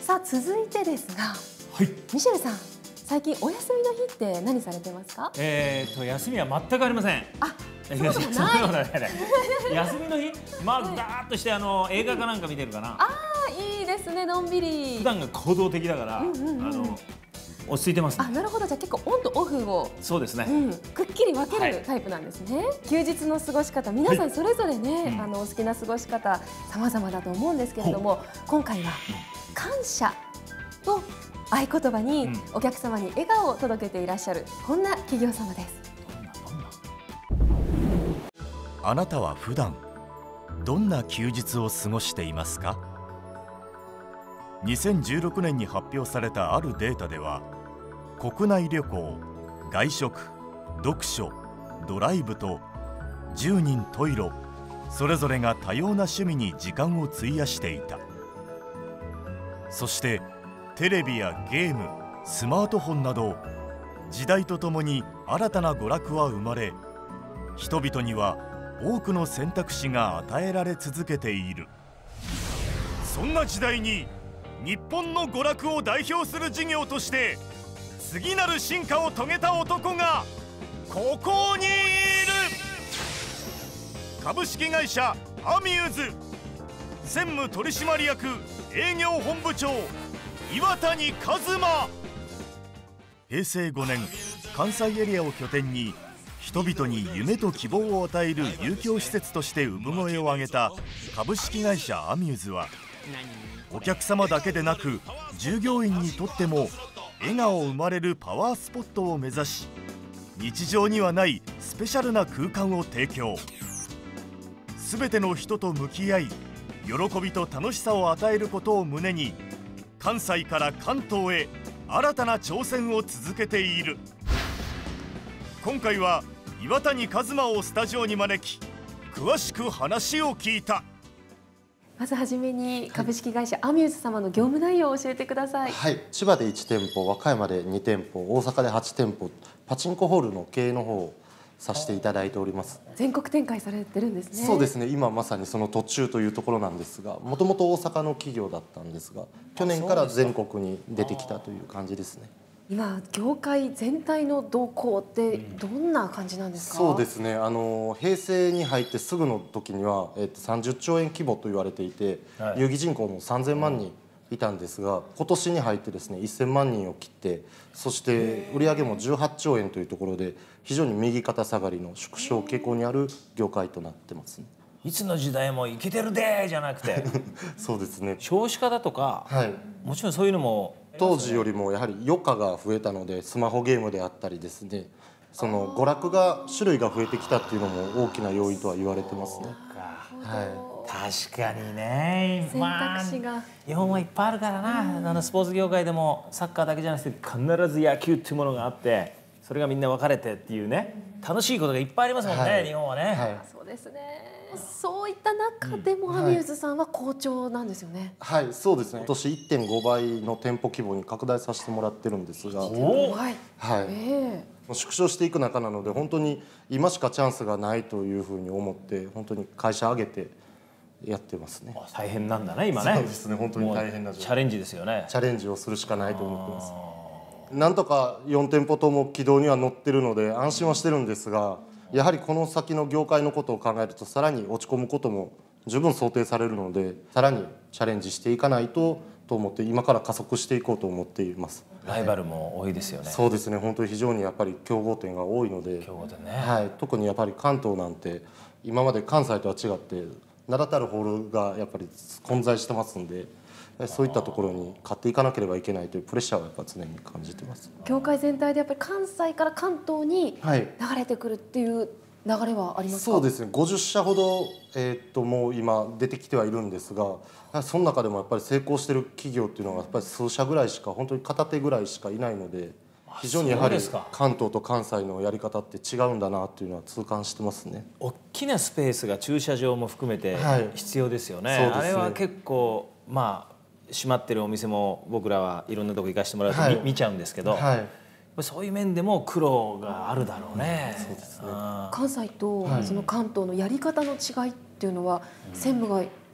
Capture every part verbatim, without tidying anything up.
さあ続いてですが、 はい、 ミシェルさん、最近お休みの日って何されてますか？ えーと休みは全くありません。 あ、そうでもない。 そうでもないね。休みの日、まあだーっとしてあの映画かなんか見てるかな。 ああ、いいですね、のんびり。 普段が行動的だから、 うんうんうん、 あの落ち着いてます、ね。 あ、なるほど。じゃあ結構オンとオフを、 そうですね、 うん、くっきり分けるタイプなんですね。はい、休日の過ごし方、皆さんそれぞれね、はい、あのお好きな過ごし方様々だと思うんですけれども、今回は感謝を合言葉にお客様に笑顔を届けていらっしゃるこんな企業様です。 あなたは普段どんな休日を過ごしていますか？にせんじゅうろくねんに発表されたあるデータでは、国内旅行、外食、読書、ドライブとじゅうにん十色それぞれが多様な趣味に時間を費やしていた。そしてテレビやゲーム、スマートフォンなど時代とともに新たな娯楽は生まれ、人々には多くの選択肢が与えられ続けている。そんな時代に日本の娯楽を代表する事業として次なる進化を遂げた男がここにいる。株式会社アミューズ専務取締役営業本部長岩谷一馬。へいせいごねん、関西エリアを拠点に人々に夢と希望を与える遊興施設として産声を上げた株式会社アミューズは、お客様だけでなく従業員にとっても笑顔生まれるパワースポットを目指し、日常にはないスペシャルな空間を提供。すべての人と向き合い、喜びと楽しさを与えることを胸に、関西から関東へ新たな挑戦を続けている。今回は岩谷一馬をスタジオに招き、詳しく話を聞いた。 まずはじめに株式会社アミューズ様の業務内容を教えてください。 はい、千葉でいち店舗、和歌山でに店舗、大阪ではち店舗、パチンコホールの経営の方をさせていただいております。 全国展開されてるんですね。 そうですね、今まさにその途中というところなんですが、もともと大阪の企業だったんですが、去年から全国に出てきたという感じですね。 今業界全体の動向ってどんな感じなんですか？ そうですね、あの平成に入ってすぐの時には、えっと、さんじゅっちょうえん規模と言われていて、はい、有機人口もさんぜんまんにんいたんですが、今年に入ってですねせんまんにんを切って、そして売上もじゅうはちちょうえんというところで、非常に右肩下がりの縮小傾向にある業界となってますね。 いつの時代もイケてるでじゃなくてそうですね、 少子化だとか、 はい、 もちろんそういうのも当時よりもやはり余暇が増えたので、スマホゲームであったりですね、その娯楽が種類が増えてきたっていうのも大きな要因とは言われてますね。 はい、確かにね、 選択肢が、まあ、 日本はいっぱいあるからな、うん、あのスポーツ業界でもサッカーだけじゃなくて必ず野球っていうものがあって、それがみんな分かれてっていうね、楽しいことがいっぱいありますもんね、はい、日本はね、はい、 そうですね。そういった中でもアミューズさんは好調なんですよね。 はい、はい、そうですね。今年 いってんごばいの店舗規模に拡大させてもらってるんですが、はい、はい、えー、縮小していく中なので、本当に今しかチャンスがないというふうに思って、本当に会社挙げてやってますね。 大変なんだね今ね。 そうですね、本当に大変なチャレンジですよね。 チャレンジをするしかないと思ってます。なんとかよん店舗とも軌道には乗ってるので安心はしてるんですが、やはりこの先の業界のことを考えると、さらに落ち込むことも十分想定されるので、さらにチャレンジしていかないとと思って、今から加速していこうと思っています。 ライバルも多いですよね。 そうですね、本当に非常にやっぱり競合店が多いので、 競合店ね、 はい、特にやっぱり関東なんて今まで関西とは違って名だたるホールがやっぱり混在してますんで、そういったところに勝っていかなければいけないというプレッシャーはやっぱ常に感じてます。 業界全体でやっぱり関西から関東に流れてくるっていう流れはありますか？ そうですね、ごじゅっしゃほど、えー、っともう今出てきてはいるんですが、その中でもやっぱり成功している企業っていうのがやっぱり数社ぐらいしか、本当に片手ぐらいしかいないので、非常にやはり関東と関西のやり方って違うんだなっていうのは痛感してますね。 大きなスペースが駐車場も含めて必要ですよね。はい、そうですね。あれは結構まあ閉まってるお店も僕らはいろんなとこ行かせてもらうと、はい、見ちゃうんですけど、はい、そういう面でも苦労があるだろうね。 そうですね。 関西とその関東のやり方の違いっていうのは、専務が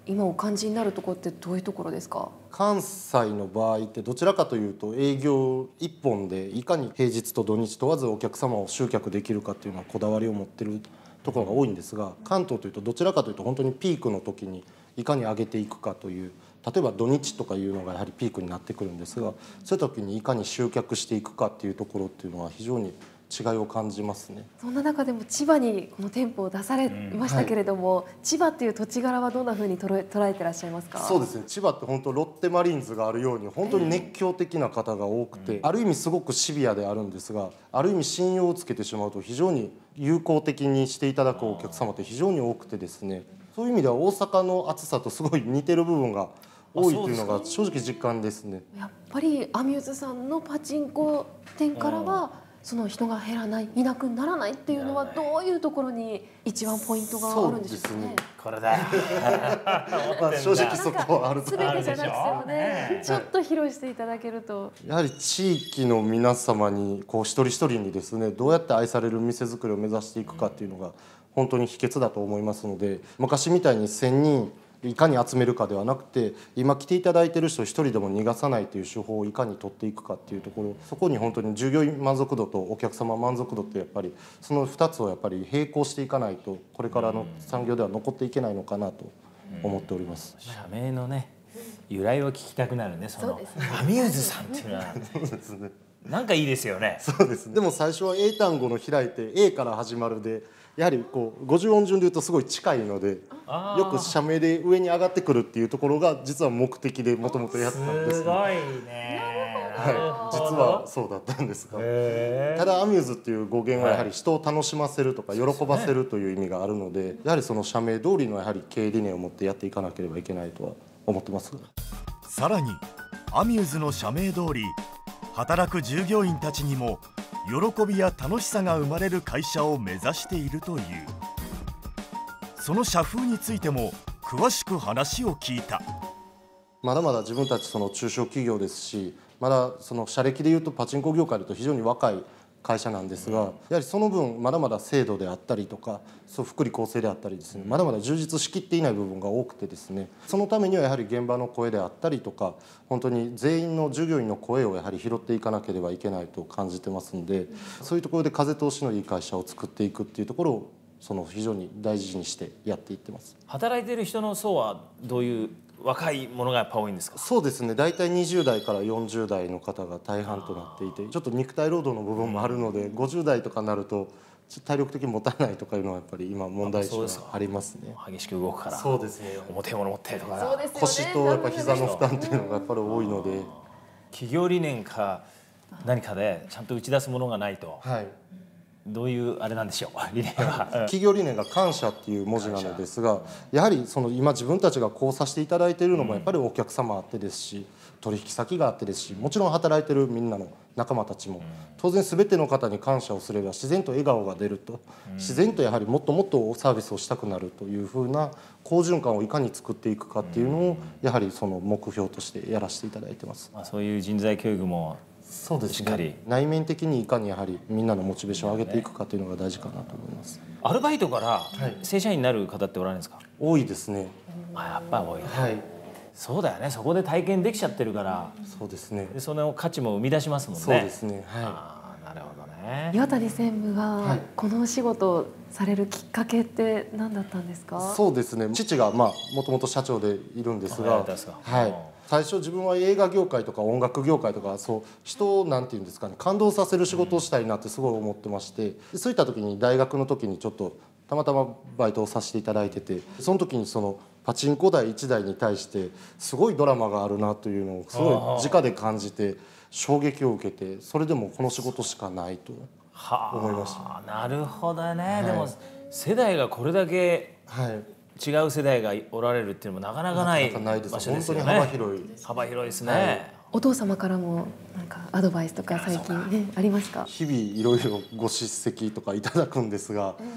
今お感じになるところってどういうところですか？ 関西の場合ってどちらかというと営業一本でいかに平日と土日問わずお客様を集客できるかっていうのはこだわりを持ってるところが多いんですが、関東というとどちらかというと本当にピークの時にいかに上げていくかという、例えば土日とかいうのがやはりピークになってくるんですが、そういう時にいかに集客していくかっていうところっていうのは非常に違いを感じますね。 そんな中でも千葉にこの店舗を出されましたけれども、うんはい、千葉っていう土地柄はどんなふうに捉え、捉えてらっしゃいますか？ そうですね、千葉って本当ロッテマリーンズがあるように本当に熱狂的な方が多くて、うん、ある意味すごくシビアであるんですが、ある意味信用をつけてしまうと非常に友好的にしていただくお客様って非常に多くてですね、そういう意味では大阪の暑さとすごい似てる部分が多いというのが正直実感ですね。 やっぱりアミューズさんのパチンコ店からはその人が減らない、いなくならないっていうのはどういうところに一番ポイントがあるんでしょうかね。 これだよまあ正直そこはあると思う。全てじゃなくてもね、ちょっと披露していただけると。 やはり地域の皆様にこう一人一人にですね、どうやって愛される店作りを目指していくかっていうのが本当に秘訣だと思いますので、昔みたいにせんにんいかに集めるかではなくて、今来ていただいている人一人でも逃がさないという手法をいかに取っていくかっていうところ、そこに本当に従業員満足度とお客様満足度ってやっぱりそのふたつをやっぱり並行していかないとこれからの産業では残っていけないのかなと思っております。 社名のね由来を聞きたくなるね。そのアミューズさんっていうのはそうですね、なんかいいですよね。 そうですね。でも最初は英単語の開いて A から始まるで、やはりこうごじゅう音順でいうとすごい近いので、よく社名で上に上がってくるっていうところが実は目的でもともとやってたんです。 すごいね。 はい、実はそうだったんですが、ただアミューズっていう語源はやはり人を楽しませるとか喜ばせるという意味があるので、やはりその社名通りのやはり経営理念を持ってやっていかなければいけないとは思ってます。 さらにアミューズの社名通り、働く従業員たちにも喜びや楽しさが生まれる会社を目指しているという。その社風についても詳しく話を聞いた。 まだまだ自分たちその中小企業ですし、まだその社歴でいうとパチンコ業界だと非常に若い会社なんですが、やはりその分まだまだ制度であったりとか、そう福利厚生であったりですね、まだまだ充実しきっていない部分が多くてですね、そのためにはやはり現場の声であったりとか、本当に全員の従業員の声をやはり拾っていかなければいけないと感じてますんで、そういうところで風通しのいい会社を作っていくっていうところをその非常に大事にしてやっていってます。 働いている人の層はどういう若いものがやっぱ多いんですか？ そうですね、大体にじゅう代からよんじゅう代の方が大半となっていて、ちょっと肉体労働の部分もあるので、ごじゅう代とかになると体力的に持たないとかいうのはやっぱり今問題視はありますね。 激しく動くから。 そうですね、 重いもの持ってとか、 そうですよね、 腰とやっぱ膝の負担っていうのがやっぱり多いので、 企業理念か何かでちゃんと打ち出すものがないと。 はい、 どういうあれなんでしょう、理念は。 企業理念が感謝っていう文字なのですが、やはりその今自分たちがこうさせていただいているのもやっぱりお客様あってですし、取引先があってですし、もちろん働いてるみんなの仲間たちも当然全ての方に感謝をすれば自然と笑顔が出ると、自然とやはりもっともっとサービスをしたくなるというふうな好循環をいかに作っていくかっていうのをやはりその目標としてやらせていただいてます。 まあそういう人材教育もそうですね、内面的にいかにやはりみんなのモチベーションを上げていくかというのが大事かなと思います。 アルバイトから正社員になる方っておられるんですか？ 多いですね。 あ、やっぱ多いね。 はい、 そうだよね、そこで体験できちゃってるから。 そうですね、 でその価値も生み出しますもんね。 そうですね、はい、 あ、なるほどね。 岩谷専務がこのお仕事をされるきっかけって何だったんですか？ そうですね、父がまあもともと社長でいるんですが、はい、最初自分は映画業界とか音楽業界とか、そう人をなんていうんですかね、感動させる仕事をしたいなってすごい思ってまして、そういった時に大学の時にちょっとたまたまバイトをさせていただいてて、その時にそのパチンコ台いちだいに対してすごいドラマがあるなというのをすごい直で感じて衝撃を受けて、それでもこの仕事しかないと思いました。 なるほどね、はい、でも世代がこれだけ、はい、違う世代がおられるっていうのもなかなかない場所ですよね。 本当に幅広い幅広いですね、 はい、お父様からもなんかアドバイスとか最近ねありますか？ 日々いろいろご叱責とかいただくんですが、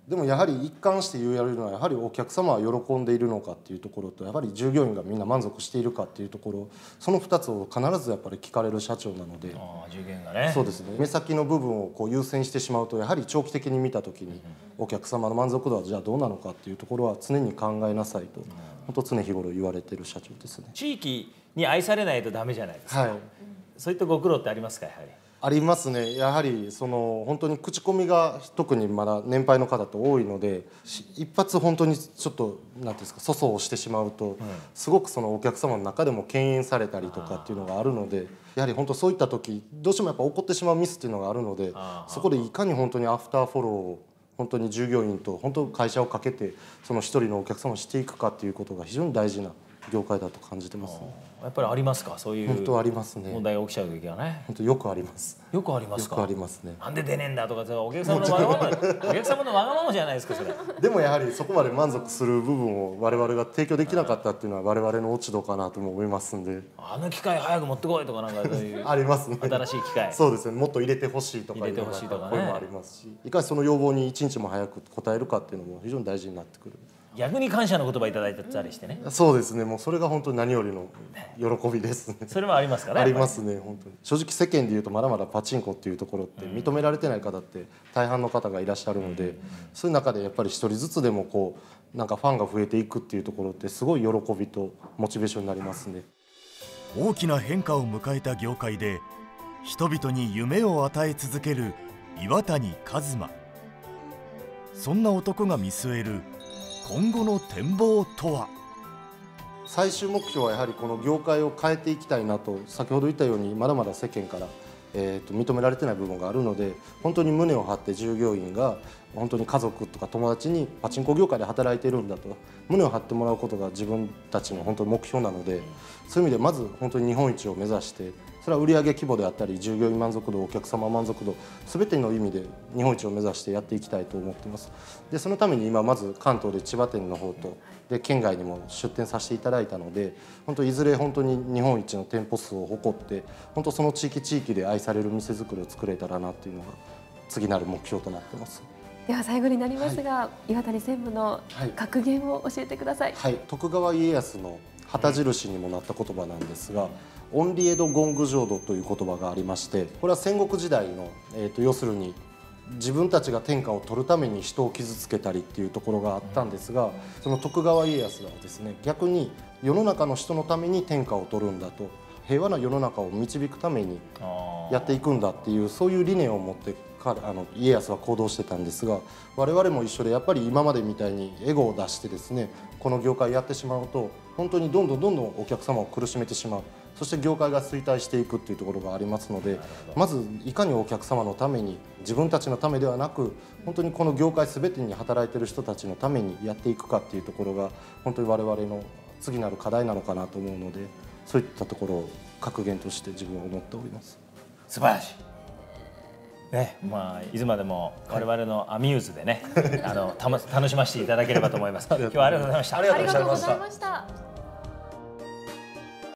でもやはり一貫して言えるのはやはりお客様は喜んでいるのかっていうところとやはり従業員がみんな満足しているかっていうところ、そのふたつを必ずやっぱり聞かれる社長なので。 あ従業員がね。 そうですね。目先の部分をこう優先してしまうとやはり長期的に見た時にお客様の満足度はじゃあどうなのかっていうところは常に考えなさいと本当常日頃言われている社長ですね。 地域に愛されないとダメじゃないですか。 はい。 そういったご苦労ってありますかやはり。 ありますね。やはりその本当に口コミが特にまだ年配の方って多いので、一発本当にちょっとなんていうんですか粗相をしてしまうと、すごくそのお客様の中でも敬遠されたりとかっていうのがあるので、やはり本当そういった時どうしてもやっぱ起こってしまうミスっていうのがあるので、そこでいかに本当にアフターフォローを本当に従業員と本当会社をかけてその一人のお客様をしていくかっていうことが非常に大事な業界だと感じてますね。 やっぱりありますかそういう本当ありますね。 問題が起きちゃう時はね。 本当よくあります。 よくありますか。 よくありますね。 なんで出ねえんだとかお客様のわがままお客様のわがままじゃないですかそれ。 でもやはりそこまで満足する部分を我々が提供できなかったっていうのは我々の落ち度かなとも思いますんで。 あの機械早く持ってこいとかなんかそういうありますね。 新しい機械。 そうですね。もっと入れてほしいとかいう声もありますし、いかにその要望に一日も早く応えるかっていうのも非常に大事になってくる。 逆に感謝の言葉いただいたりしてね。 そうですね。もうそれが本当に何よりの喜びですね。 それもありますかね。 ありますね。本当に正直世間でいうとまだまだパチンコっていうところって認められてない方って大半の方がいらっしゃるので、うん、そういう中でやっぱり一人ずつでもこうなんかファンが増えていくっていうところってすごい喜びとモチベーションになりますね。 大きな変化を迎えた業界で人々に夢を与え続ける岩谷一馬。そんな男が見据える今後の展望とは。 最終目標はやはりこの業界を変えていきたいなと、先ほど言ったようにまだまだ世間から、えー、と認められてない部分があるので、本当に胸を張って従業員が本当に家族とか友達にパチンコ業界で働いてるんだと胸を張ってもらうことが自分たちの本当に目標なので、そういう意味でまず本当に日本一を目指して、それは売上規模であったり従業員満足度、お客様満足度全ての意味で日本一を目指してやっていきたいと思っています。でそのために今まず関東で千葉店の方とで県外にも出店させていただいたので、本当いずれ本当に日本一の店舗数を誇って本当その地域地域で愛される店づくりを作れたらなというのが次なる目標となっています。 では最後になりますが、はい、岩谷専務の格言を教えてください。 はい、徳川家康の旗印にもなった言葉なんですが、オンリエド・ゴング浄土という言葉がありまして、これは戦国時代の、えーと、要するに自分たちが天下を取るために人を傷つけたりっていうところがあったんですが、その徳川家康はですね、逆に世の中の人のために天下を取るんだと、平和な世の中を導くためにやっていくんだっていうそういう理念を持ってあの家康は行動してたんですが、我々も一緒でやっぱり今までみたいにエゴを出してですねこの業界やってしまうと本当にどんどんどんどんお客様を苦しめてしまう、そして業界が衰退していくっていうところがありますので、まずいかにお客様のために自分たちのためではなく本当にこの業界全てに働いている人たちのためにやっていくかっていうところが本当に我々の次なる課題なのかなと思うので、そういったところを格言として自分は思っております。 素晴らしいね、まあ、いつまでも我々のアミューズでね、はい、あのたま楽しませていただければと思います。今日はありがとうございました。 ありがとうございました。